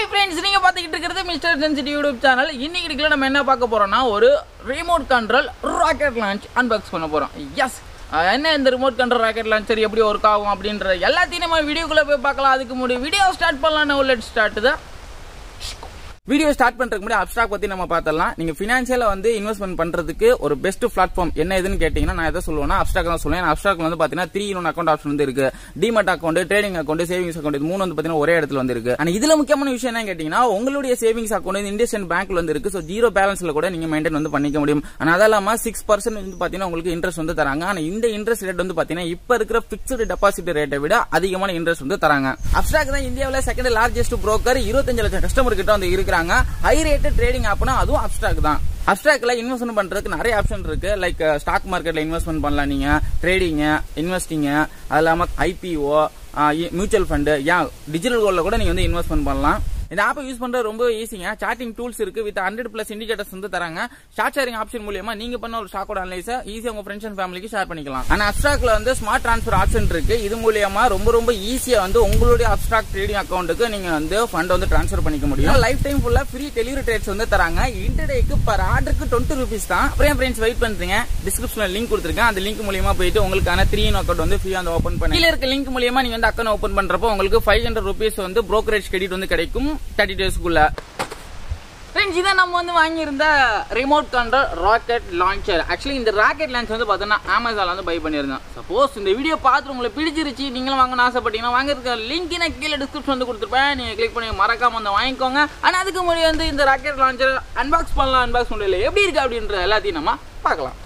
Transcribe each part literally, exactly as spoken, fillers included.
Hi friends, நீங்க பாத்துக்கிட்டு இருக்கிறது மிஸ்டர் Suncity YouTube channel. இன்னைக்கு வீடியோல நம்ம என்ன பார்க்க போறோம்னா ஒரு remote control rocket launch unbox பண்ண போறோம். எஸ், என்ன இந்த ரிமோட் கண்ட்ரோல் ராக்கெட் லான்ச்சர் எப்படி ஒர்க் ஆகும் அப்படின்ற எல்லாத்தையும் நம்ம வீடியோக்குள்ள போய் பார்க்கலாம். அதுக்கு முன்னாடி வீடியோ ஸ்டார்ட் பண்ணலாம். Now let's start the video start பண்றதுக்கு முன்னாடி அப்ஸ்ட்ராக்ட் பத்தி நம்ம பார்த்தலாம். நீங்க ஃபினான்ஷியலா வந்து இன்வெஸ்ட்மென்ட் பண்றதுக்கு ஒரு பெஸ்ட் பிளாட்ஃபார்ம் என்ன எதுன்னு கேட்டீங்கன்னா நான் எதை சொல்லுவேன்னா அப்ஸ்ட்ராக்ட் தான் சொல்லுவேன். அப்ஸ்ட்ராக்ட்ல வந்து பாத்தீங்கன்னா three in one account option வந்து இருக்கு. Demat account, trading account, savings account இது மூணு வந்து பாத்தீங்கன்னா ஒரே இடத்துல வந்து இருக்கு. ஆனா இதுல முக்கியமான விஷயம் என்ன கேட்டீங்கன்னா உங்களுடைய சேவிங்ஸ் அக்கௌண்ட் இந்தியன் பேங்க்ல வந்து இருக்கு. சோ ஜீரோ பேலன்ஸ்ல கூட நீங்க மெயின்டைன் வந்து பண்ணிக்க முடியும். ஆனா அதெல்லாம சிக்ஸ் பர்சன்ட் வந்து பாத்தீங்கன்னா உங்களுக்கு இன்ட்ரெஸ்ட் வந்து தராங்க. ஆனா இந்த இன்ட்ரெஸ்ட் ரேட் வந்து பாத்தீங்கன்னா இப்ப இருக்கிற பிக்ஸ்டு டெபாசிட் ரேட்டை விட அதிகமான இன்ட்ரெஸ்ட் வந்து தராங்க. அப்ஸ்ட்ராக்ட் தான் இந்தியாவில செகண்ட் லார்ஜஸ்ட் புரோக்கர். இருபத்தஞ்சு லட்சம் கஸ்டமர் கிட்ட வந்து இருக்காங்க. ஹை ட்ரேடிங் ஆப்னா அதுவும் அப்ஸ்ட்ராக்ட் தான். அப்ஸ்ட்ராக்ட்ல இன்வெஸ்ட்மென்ட் பண்றதுக்கு நிறைய ஆப்ஷன் இருக்கு. லைக் ஸ்டாக் மார்க்கெட்ல இன்வெஸ்ட்மென்ட் பண்ணலாம், நீங்க ட்ரேடிங், இன்வெஸ்டிங், அது இல்லாம ஐபிஓ, மியூச்சுவல் ஃபண்ட், ஏன் டிஜிட்டல் கோல்ட்ல கூட நீங்க வந்து இன்வெஸ்ட்மென்ட் பண்ணலாம். இந்த ஆப்பை யூஸ் பண்றது ரொம்ப ஈஸிங்க. சார்ட்டிங் டூல்ஸ் இருக்கு. வித் ஹண்ட்ரட் பிளஸ் இண்டிகேட்டர்ஸ் வந்து தராங்க. ஷார்ட் ஷேரிங் ஆப்ஷன் மூலமா நீங்க பண்ண ஒரு ஸ்டாக்கோட அனலைஸை ஈஸியா உங்க ஃப்ரெண்ட்ஸ் அண்ட் ஃபேமிலிக்கு ஷேர் பண்ணிக்கலாம். ஆனா அப்ஸ்ட்ராக்ட்ல வந்து ஸ்மார்ட் டிரான்ஸ்ஃபர் ஆப்ஷன் இருக்கு. இது மூலமா ரொம்ப ரொம்ப ஈஸியா வந்து உங்களுடைய அப்ஸ்ட்ராக்ட் ட்ரேடிங் அக்கௌண்ட்டுக்கு நீங்க வந்து ஃபண்ட் வந்து டிரான்ஸ்ஃபர் பண்ணிக்க முடியும். லைஃப் டைம் ஃபுல்லா ஃப்ரீ டெலிவரி ட்ரேட்ஸ் வந்து தராங்க. இன்டர்டேக்கு பர் ஆர்டருக்கு டுவெண்ட்டி ருபீஸ் தான். அப்புறம் ஃப்ரெண்ட்ஸ் வெயிட் பண்றீங்க, டிஸ்கிரிப்ஷன்ல லிங்க் கொடுத்துருக்கேன். அந்த லிங்க் மூலமா போயிட்டு உங்களுக்கான த்ரீ இன் அக்கௌண்ட் வந்து ஃப்ரீயா வந்து ஓபன் பண்ணி கீழ இருக்க லிங்க் மூலமா நீங்க வந்து அக்கௌண்ட் ஓபன் பண்றப்போ உங்களுக்கு ஃபைவ் ஹண்ட்ரட் ருபீஸ் வந்து புரோக்கரேஜ் கிரெடிட் வந்து கிடைக்கும் தேர்ட்டி டேஸ்க்குள்ள. ஃப்ரெண்ட்ஸ், இதை நம்ம வந்து வாங்கியிருந்த remote control rocket launcher. Actually இந்த ராக்கெட் லான்ச் வந்து பார்த்தீங்கன்னா அமேசான்ல வந்து பை பண்ணியிருந்தேன். சப்போஸ் இந்த வீடியோ பார்த்து உங்களுக்கு பிடிச்சிருச்சு, நீங்களும் வாங்கணும்னு ஆசைப்பட்டீங்கன்னா வாங்குறதுக்கு லிங்க் நான் கீழே டிஸ்கிரிப்ஷன் வந்து கொடுத்துருப்பேன். நீங்கள் கிளிக் பண்ணி மறக்காம வந்து வாங்கிக்கோங்க. ஆனால் அதுக்கு முன்னாடி வந்து இந்த ராக்கெட் லான்ச்சர் அன்பாக்ஸ் பண்ணலாம். அன்பாக்ஸ் பண்ணல எப்படி இருக்கு அப்படின்ற எல்லாத்தையும் நம்ம பார்க்கலாம்.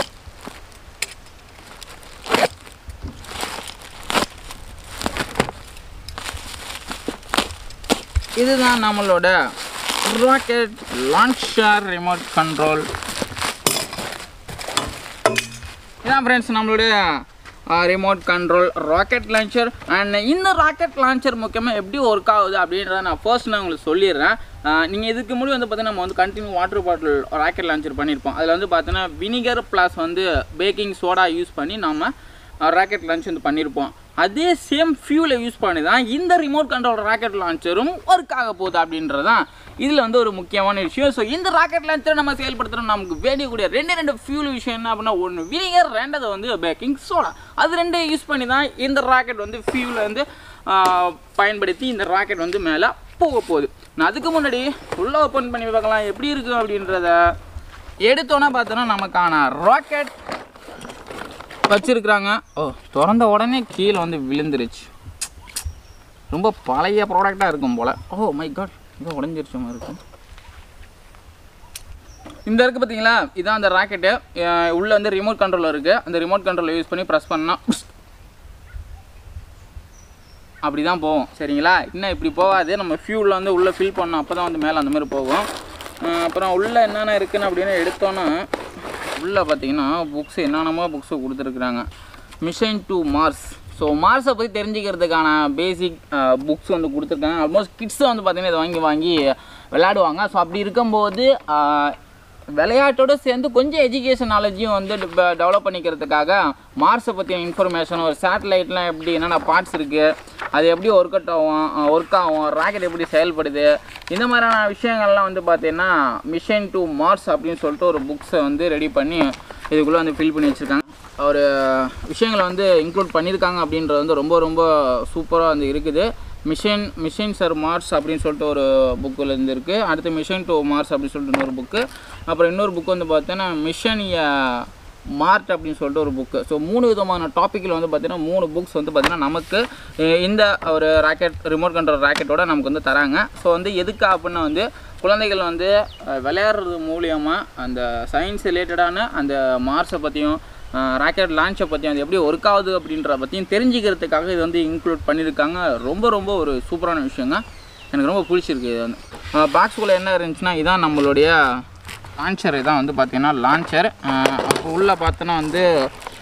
இதுதான் நம்மளோட ராக்கெட் லான்ச்சர் ரிமோட் கண்ட்ரோல். இதான் ஃப்ரெண்ட்ஸ் நம்மளுடைய remote control rocket launcher. And இந்த ராக்கெட் லான்ச்சர் முக்கியமாக எப்படி ஒர்க் ஆகுது அப்படின்றத நான் ஃபர்ஸ்ட் நான் உங்களுக்கு சொல்லிடுறேன். நீங்கள் இதுக்கு முன்னாடி வந்து பார்த்தீங்கன்னா நம்ம வந்து continue water bottle rocket launcher பண்ணியிருப்போம். அதில் வந்து பார்த்தீங்கன்னா வினிகர் ப்ளஸ் வந்து பேக்கிங் சோடா யூஸ் பண்ணி நம்ம ராக்கெட் லான்ச் வந்து பண்ணியிருப்போம். அதே சேம் ஃபியூலை யூஸ் பண்ணி தான் இந்த ரிமோட் கண்ட்ரோல் ராக்கெட் லான்ச்சரும் ஒர்க் ஆக போகுது அப்படின்றது தான் இதில் வந்து ஒரு முக்கியமான விஷயம். ஸோ இந்த ராக்கெட் லான்ச்சரை நம்ம செயல்படுத்துகிறோம். நமக்கு வேண்டியக்கூடிய ரெண்டு ரெண்டு ஃபியூல் விஷயம் என்ன அப்படின்னா, ஒன்று வினிகர், ரெண்டாவது வந்து பேக்கிங் சோடா. அது ரெண்டு யூஸ் பண்ணி தான் இந்த ராக்கெட் வந்து ஃபியூலை வந்து பயன்படுத்தி இந்த ராக்கெட் வந்து மேலே போக போகுது. நான் அதுக்கு முன்னாடி உள்ளே ஓப்பன் பண்ணி பார்க்கலாம் எப்படி இருக்குது அப்படின்றத. எடுத்தோன்னா பார்த்தோன்னா நமக்கான ராக்கெட் வச்சிருக்கிறாங்க. ஓ, திறந்த உடனே கீழே வந்து விழுந்துருச்சு. ரொம்ப பழைய ப்ராடக்டாக இருக்கும் போல். ஓ மை காட், இது உடஞ்சிருச்சு மாதிரி இருக்கும். இந்த இருக்குது பார்த்தீங்களா, இதுதான் அந்த ராக்கெட்டு. உள்ளே வந்து ரிமோட் கண்ட்ரோல் இருக்குது. அந்த ரிமோட் கண்ட்ரோலை யூஸ் பண்ணி ப்ரெஸ் பண்ணால் அப்படி தான் போகும். சரிங்களா, இன்னும் இப்படி போகாது. நம்ம ஃபியூலில் வந்து உள்ளே ஃபில் பண்ணோம், அப்போ தான் வந்து மேலே அந்த மாதிரி போகும். அப்புறம் உள்ளே என்னென்ன இருக்குன்னு அப்படின்னு எடுத்தோன்னா உள்ளே பார்த்தீங்கன்னா புக்ஸ் என்னென்னமோ புக்ஸு கொடுத்துருக்குறாங்க. Mission to Mars. ஸோ மார்ஸை பற்றி தெரிஞ்சுக்கிறதுக்கான பேசிக் புக்ஸ் வந்து கொடுத்துருக்காங்க. ஆல்மோஸ்ட் கிட்ஸை வந்து பார்த்திங்கன்னா இதை வாங்கி வாங்கி விளையாடுவாங்க. ஸோ அப்படி இருக்கும்போது விளையாட்டோடு சேர்ந்து கொஞ்சம் எஜுகேஷன் நாலேஜையும் வந்து டெவலப் பண்ணிக்கிறதுக்காக மார்ஸை பற்றின இன்ஃபர்மேஷன், ஒரு சேட்டலைட்லாம் எப்படி என்னென்ன பார்ட்ஸ் இருக்குது, அது எப்படி ஒர்க் அவுட் ஆகும் ஒர்க் ஆகும் ராக்கெட் எப்படி செயல்படுது, இந்த மாதிரியான விஷயங்கள்லாம் வந்து பார்த்தீங்கன்னா மிஷன் டு மார்ஸ் அப்படின்னு சொல்லிட்டு ஒரு புக்ஸை வந்து ரெடி பண்ணி இதுக்குள்ளே வந்து ஃபில் பண்ணி வச்சுருக்காங்க. ஒரு விஷயங்களை வந்து இன்க்ளூட் பண்ணியிருக்காங்க அப்படின்றது வந்து ரொம்ப ரொம்ப சூப்பராக வந்து இருக்குது. மிஷன் மிஷன் சார் மார்ஸ் அப்படின்னு சொல்லிட்டு ஒரு புக்கில் இருந்து இருக்குது. அடுத்து மிஷன் டு மார்ஸ் அப்படின்னு சொல்லிட்டு இன்னொரு புக்கு. அப்புறம் இன்னொரு புக்கு வந்து பார்த்தீங்கன்னா மிஷன் மார்ட் அப்படின்னு சொல்லிட்டு ஒரு புக்கு. ஸோ மூணு விதமான டாப்பிக்கில் வந்து பார்த்தீங்கன்னா மூணு புக்ஸ் வந்து பார்த்திங்கன்னா நமக்கு இந்த ஒரு ராக்கெட் ரிமோட் கண்ட்ரோல் ராக்கெட்டோட நமக்கு வந்து தராங்க. ஸோ வந்து எதுக்கு அப்படின்னா வந்து குழந்தைகள் வந்து விளையாடுறது மூலியமாக அந்த சயின்ஸ் ரிலேட்டடான அந்த மார்ஸை பற்றியும் ராக்கெட் லான்ச்சை பற்றி அது எப்படி ஒர்க் ஆகுது அப்படின்ற பற்றியும் தெரிஞ்சுக்கிறதுக்காக இது வந்து இன்க்ளூட் பண்ணியிருக்காங்க. ரொம்ப ரொம்ப ஒரு சூப்பரான விஷயங்க. எனக்கு ரொம்ப பிடிச்சிருக்கு. இது வந்து பாக்ஸுக்குள்ளே என்ன இருந்துச்சுன்னா இதான் நம்மளுடைய லான்ச்சர். இதான் வந்து பார்த்திங்கன்னா லான்ச்சர். அப்போ உள்ளே பார்த்தோன்னா வந்து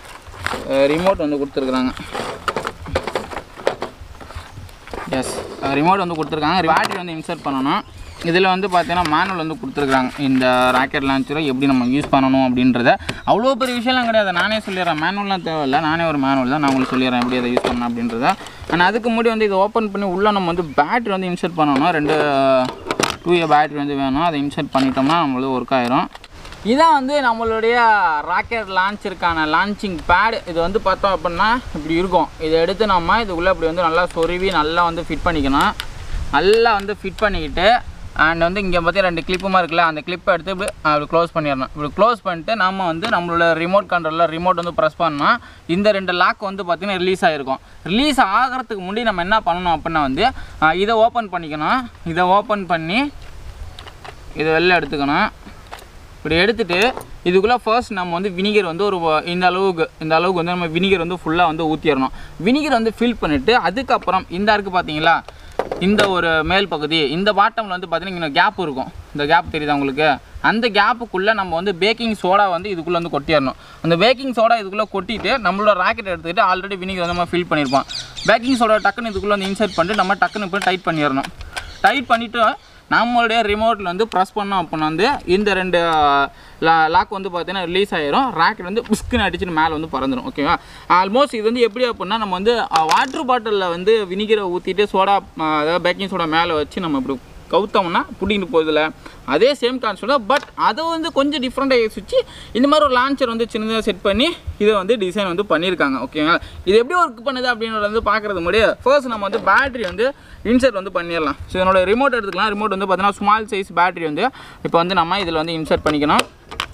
ரிமோட் வந்து கொடுத்துருக்குறாங்க. எஸ், ரிமோட் வந்து கொடுத்துருக்காங்க. பேட்டரி வந்து இன்சர்ட் பண்ணணும். இதில் வந்து பார்த்தீங்கன்னா மேனுவல் வந்து கொடுத்துருக்காங்க. இந்த ராக்கெட் லான்ச்சரை எப்படி நம்ம யூஸ் பண்ணணும் அப்படின்றத. அவ்வளோ பெரிய விஷயம்லாம் கிடையாது, நானே சொல்லிடுறேன். மேனுவல்லாம் தேவையில்லை, நானே ஒரு மேனுவல் தான் நான் உங்களுக்கு சொல்லிடுறேன் எப்படி அதை யூஸ் பண்ணணும் அப்படின்றத. ஆனால் அதுக்கு முன்னாடி வந்து இதை ஓப்பன் பண்ணி உள்ளே நம்ம வந்து பேட்டரி வந்து இன்சர்ட் பண்ணணும். ரெண்டு டூ இயர் பேட்டரி வந்து வேணும். அதை இன்சர்ட் பண்ணிட்டோம்னா நம்மளுக்கு ஒர்க் ஆயிரும். இதான் வந்து நம்மளுடைய ராக்கெட் லான்ச்சருக்கான லான்ச்சிங் பேட். இது வந்து பார்த்தோம் அப்படின்னா இப்படி இருக்கும். இதை எடுத்து நம்ம இதுக்குள்ளே இப்படி வந்து நல்லா சொருவி நல்லா வந்து ஃபிட் பண்ணிக்கணும். நல்லா வந்து ஃபிட் பண்ணிக்கிட்டு அண்ட் வந்து இங்கே பார்த்தீங்கன்னா ரெண்டு கிளிப்புமா இருக்குல்ல, அந்த கிளிப்பை எடுத்து இப்படி அப்படி க்ளோஸ் பண்ணிடணும். இப்படி க்ளோஸ் பண்ணிட்டு நம்ம வந்து நம்மளோட ரிமோட் கண்ட்ரோலில் ரிமோட் வந்து ப்ரெஸ் பண்ணால் இந்த ரெண்டு லாக் வந்து பார்த்திங்கன்னா ரிலீஸ் ஆகிருக்கும். ரிலீஸ் ஆகிறதுக்கு முன்னாடி நம்ம என்ன பண்ணணும் அப்படின்னா வந்து இதை ஓப்பன் பண்ணிக்கணும். இதை ஓப்பன் பண்ணி இதை வெளில எடுத்துக்கணும். இப்படி எடுத்துகிட்டு இதுக்குள்ளே ஃபர்ஸ்ட் நம்ம வந்து வினிகர் வந்து ஒரு இந்த அளவுக்கு இந்த அளவுக்கு வந்து நம்ம வினிகர் வந்து ஃபுல்லாக வந்து ஊற்றிடணும். வினிகர் வந்து ஃபில் பண்ணிவிட்டு அதுக்கப்புறம் இந்த இருக்குது பார்த்தீங்களா, இந்த ஒரு மேல் பகுதி, இந்த பாட்டமில் வந்து பார்த்திங்கன்னா இங்கே கேப் இருக்கும். இந்த கேப் தெரியுதா உங்களுக்கு? அந்த கேப்புக்குள்ளே நம்ம வந்து பேக்கிங் சோடா வந்து இதுக்குள்ளே வந்து கொட்டிடணும். அந்த பேக்கிங் சோடா இதுக்குள்ளே கொட்டிட்டு நம்மளோட ராக்கெட் எடுத்துக்கிட்டு ஆல்ரெடி வினிகர் வந்து நம்ம ஃபில் பண்ணியிருப்போம். பேக்கிங் சோடா டக்குன்னு இதுக்குள்ளே வந்து இன்சர்ட் பண்ணிட்டு நம்ம டக்குன்னு இப்போ டைட் பண்ணிடணும். டைட் பண்ணிவிட்டு நம்மளுடைய ரிமோட்டில் வந்து ப்ரெஸ் பண்ணோம் அப்படின்னா வந்து இந்த ரெண்டு லா லாக் வந்து பார்த்தீங்கன்னா ரிலீஸ் ஆகிரும். ராக்கெட் வந்து புஸ்க்குன்னு அடிச்சுட்டு மேலே வந்து பறந்துடும். ஓகேவா? ஆல்மோஸ்ட் இது வந்து எப்படி அப்படின்னா நம்ம வந்து வாட்டர் பாட்டிலில் வந்து வினிகரை ஊற்றிட்டு சோடா அதாவது பேக்கிங் சோடா மேலே வச்சு நம்ம இப்படி கவுத்தோம்னா பிடிக்கிட்டு போகுதில்ல, அதே சேம் கான்செப்ட் தான். பட் அதை வந்து கொஞ்சம் டிஃப்ரெண்ட்டாக யோசிச்சு இந்த மாதிரி ஒரு லான்ச்சர் வந்து சின்னதாக செட் பண்ணி இதை வந்து டிசைன் வந்து பண்ணியிருக்காங்க. ஓகேங்களா? இது எப்படி ஒர்க் பண்ணுது அப்படின்றத வந்து பார்க்குறது முடியாது. ஃபர்ஸ்ட் நம்ம வந்து பேட்டரி வந்து இன்சர்ட் வந்து பண்ணிடலாம். ஸோ என்னோட ரிமோட் எடுத்துக்கலாம். ரிமோட் வந்து பார்த்தீங்கன்னா ஸ்மால் சைஸ் பேட்டரி வந்து இப்போ வந்து நம்ம இதில் வந்து இன்சர்ட் பண்ணிக்கணும்.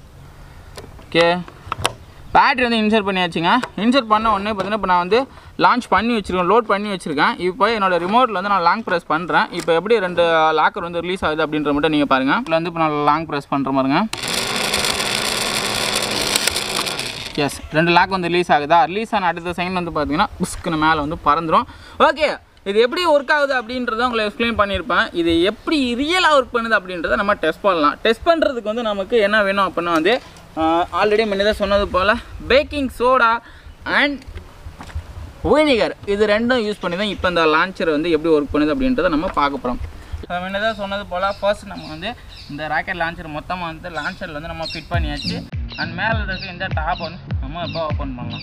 ஓகே, பேட்டரி வந்து இன்சர்ட் பண்ணியாச்சுங்க. இன்சர்ட் பண்ண உடனே பார்த்தீங்கன்னா இப்போ நான் வந்து லான்ச் பண்ணி வச்சுருக்கேன், லோட் பண்ணி வச்சுருக்கேன். இப்போ என்னோடய ரிமோட்டில் வந்து நான் லாங் ப்ரெஸ் பண்ணுறேன். இப்போ எப்படி ரெண்டு லாக்கர் வந்து ரிலீஸ் ஆகுது அப்படின்ற மட்டும் நீங்கள் பாருங்கள். இதில் வந்து இப்போ நான் லாங் ப்ரெஸ் பண்ணுற பாருங்க. எஸ், ரெண்டு லாக் வந்து ரிலீஸ் ஆகுதா? ரிலீஸ் ஆன அடுத்த செகண்ட் வந்து பார்த்தீங்கன்னா புஸ்க்குன்னு மேலே வந்து பறந்துடும். ஓகே, இது எப்படி ஒர்க் ஆகுது அப்படின்றத உங்களை எக்ஸ்பிளைன் பண்ணியிருப்பேன். இது எப்படி ரியலாக ஒர்க் பண்ணுது அப்படின்றத நம்ம டெஸ்ட் பண்ணலாம். டெஸ்ட் பண்ணுறதுக்கு வந்து நமக்கு என்ன வேணும் அப்படின்னா வந்து ஆல்ரெடி முன்னதாக சொன்னது போல் பேக்கிங் சோடா அண்ட் வினிகர் இது ரெண்டும் யூஸ் பண்ணி தான் இப்போ இந்த லான்ச்சர் வந்து எப்படி ஒர்க் பண்ணுது அப்படின்றத நம்ம பார்க்க போகிறோம். முன்னதாக சொன்னது போல் ஃபர்ஸ்ட் நம்ம வந்து இந்த ராக்கெட் லான்ச்சர் மொத்தமாக வந்து லான்ச்சரில் வந்து நம்ம ஃபிட் பண்ணியாச்சு. அண்ட் மேலே இருக்க இந்த டாப் வந்து நம்ம இப்போ ஓப்பன் பண்ணலாம்.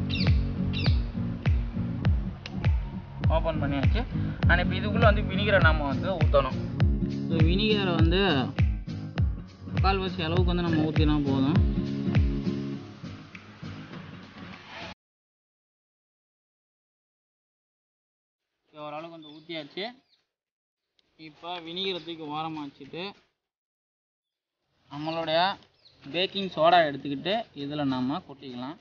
ஓப்பன் பண்ணியாச்சு. அண்ட் இப்போ இதுக்குள்ளே வந்து வினிகரை நம்ம வந்து ஊற்றணும். ஸோ வினிகரை வந்து கால்வாசி அளவுக்கு வந்து நம்ம ஊற்றினா போதும். ஓரளவுக்கு வந்து ஊற்றியாச்சு. இப்போ வினிகரை தூக்கி ஓரமாக வச்சுட்டு நம்மளுடைய பேக்கிங் சோடா எடுத்துக்கிட்டு இதில் நம்ம கொட்டிக்கலாம்.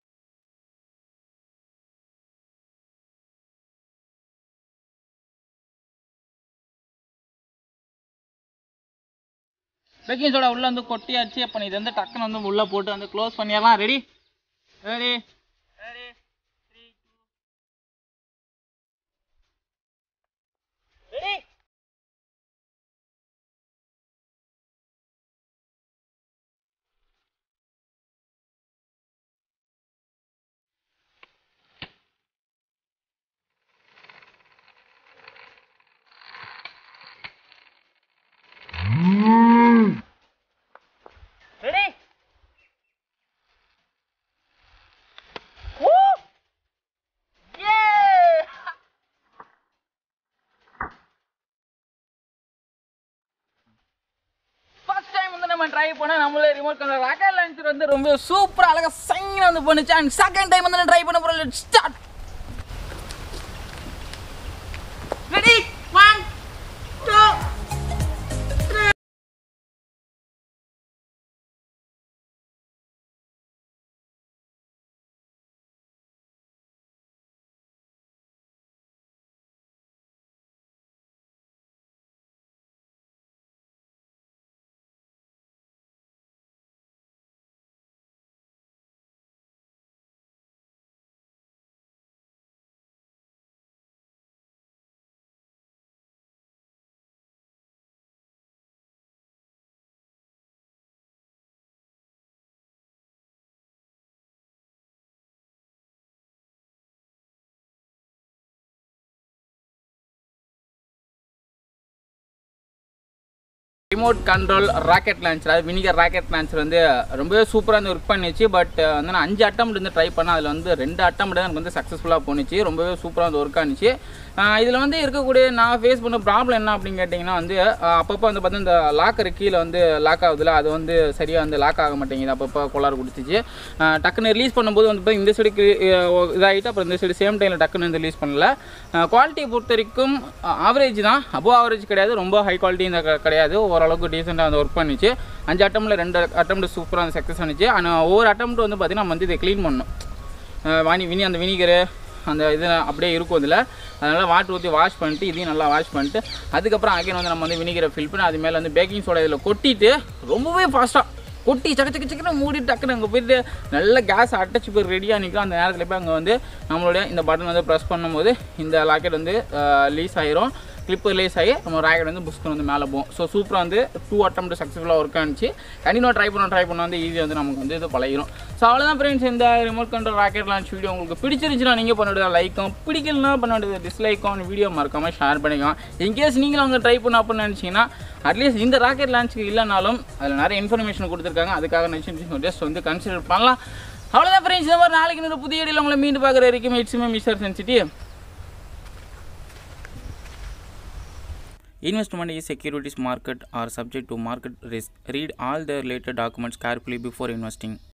பேக்கிங் சோடா உள்ளே வந்து கொட்டியாச்சு. அப்போ இது வந்து டக்குன்னு வந்து உள்ளே போட்டு வந்து க்ளோஸ் பண்ணிடலாம். Ready ready ready three two ready. Ready. Try பண்ண நம்மளே ரிமோட் கண்ட்ரோல் ராக்கெட் லான்ச்சர் வந்து ரொம்ப சூப்பரா அழகா சைன் வந்து பண்ணுச்சு. அண்ட் செகண்ட் டைம் வந்து ட்ரை பண்ண போறோம். Let's start. Ready one two remote control rocket launcher, அது வினிகர் ராக்கெட் லான்ச்சர் வந்து ரொம்பவே சூப்பராக வந்து ஒர்க் பண்ணிச்சு. பட் வந்து நான் அஞ்சு அட்டம் வந்து ட்ரை பண்ணேன். அதில் வந்து ரெண்டு அட்டம் தான் எனக்கு வந்து சக்ஸஸ்ஃபுல்லாக போணுச்சு. ரொம்பவே சூப்பராக வந்து ஒர்க் ஆனிச்சு. இதில் வந்து இருக்கக்கூடிய நான் ஃபேஸ் பண்ண ப்ராப்ளம் என்ன அப்படின்னு கேட்டிங்கன்னா வந்து அப்பப்போ வந்து பார்த்தீங்கன்னா இந்த லாக்கர் கீழே வந்து லாக் ஆகுதுல, அது வந்து சரியாக வந்து லாக் ஆக மாட்டேங்குது. அப்பப்போ கோளாறு கொடுத்துச்சு. டக்குன்னு ரிலீஸ் பண்ணும்போது வந்து இந்த சைடுக்கு இதாகிட்டு அப்புறம் இந்த சைடு சேம் டைமில் டக்குன்னு வந்து ரிலீஸ் பண்ணல. குவாலிட்டியை பொறுத்த வரைக்கும் ஆவரேஜ் தான், அபோவ் ஆவரேஜ் கிடையாது, ரொம்ப ஹை குவாலிட்டி இந்த கிடையாது. ஓரளவுக்கு டீசெண்டாக வந்து ஒர்க் பண்ணிச்சு. அஞ்சு அட்டம்ல ரெண்டு அட்டம் சூப்பராக வந்து சக்ஸஸ் ஆனிச்சு. ஆனால் ஒவ்வொரு அட்டம் வந்து பார்த்திங்கன்னா நம்ம வந்து இதை க்ளீன் பண்ணணும். வாணி வினி அந்த வினிகரு அந்த இது அப்படியே இருக்கும் இதில். அதனால் வாட்டர் ஊற்றி வாஷ் பண்ணிட்டு இதையும் நல்லா வாஷ் பண்ணிட்டு அதுக்கப்புறம் அகைன் வந்து நம்ம வந்து வினிகரை ஃபில் பண்ணி அது மேலே வந்து பேக்கிங் சோடா இதில் கொட்டிட்டு ரொம்பவே ஃபாஸ்ட்டாக கொட்டி சக்க சக்க சக்கன்னு மூடி டக்குன்னு அங்கே போய்ட்டு நல்ல கேஸ் அட்டச்சு போய் ரெடியாக நிற்கும். அந்த நேரத்தில் போய் அங்கே வந்து நம்மளுடைய இந்த பட்டன் வந்து ப்ரெஸ் பண்ணும்போது இந்த லாக்கெட் வந்து லீஸ் ஆகிரும். கிளிப்பு ரிலீஸ் ஆகி நம்ம ராக்கெட் வந்து புஷ்க்கு வந்து மேலே போகும். ஸோ சூப்பராக வந்து டூ அட்டம் சக்ஸஸ்ஃபுல்லாக ஒர்க் ஆனிச்சு. கண்டினியூ ட்ரை பண்ண ட்ரை பண்ண வந்து ஈஸியாக வந்து நமக்கு வந்து இது பழகிடும். ஸோ அவ்வளோதான் ஃப்ரெண்ட்ஸ், இந்த remote control rocket launch video உங்களுக்கு பிடிச்சிருந்துச்சுன்னா நீங்கள் பண்ண வேண்டியது லைக்கும், பிடிக்கலனா பண்ண வேண்டியது டிஸ்லைக்கும், வீடியோ மறக்காமல் ஷேர் பண்ணிக்கலாம். இன்கேஸ் நீங்களும் வந்து ட்ரை பண்ண அப்படின்னு நினச்சிங்கன்னா அட்லீஸ்ட் இந்த ராக்கெட் லான்ச்சுக்கு இல்லைனாலும் அதில் நிறைய இன்ஃபர்மேஷன் கொடுத்துருக்காங்க. அதுக்காக நினச்சி ஜஸ்ட் வந்து கன்சிடர் பண்ணலாம். அவ்வளோதான் ஃப்ரெண்ட்ஸ், இந்த மாதிரி நாளைக்கு இன்னொரு புதிய வீடியோவில் உங்களை மீண்டும் பார்க்குற வரைக்கும் இட்ஸ் மீ மிஸ்டர் சென்சிட்டி. Investment in securities market are subject to market risk. Read all the related documents carefully before investing.